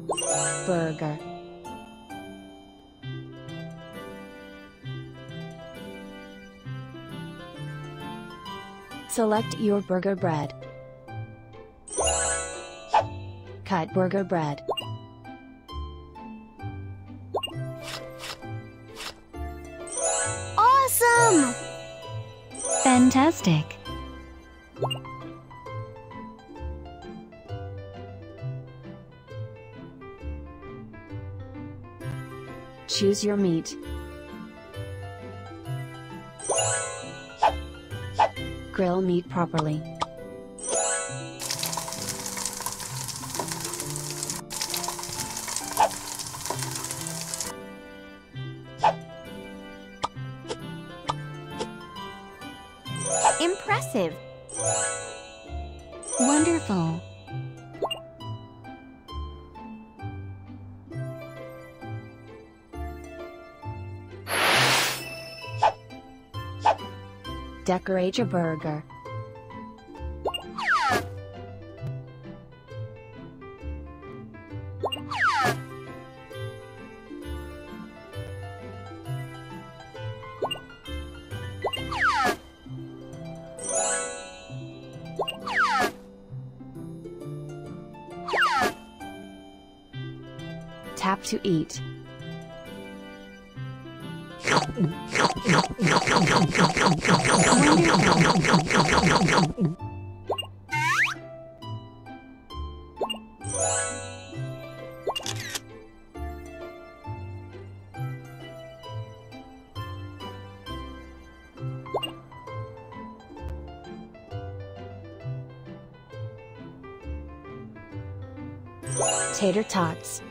Burger. Select your burger bread. Cut burger bread. Awesome! Fantastic! Choose your meat. Grill meat properly. Impressive! Wonderful! Decorate your burger. Tap to eat. Tater tots.